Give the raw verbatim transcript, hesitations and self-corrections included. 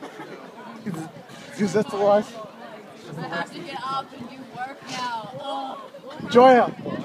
Because that's the life. I have to get up and do work now. Ugh. Joya!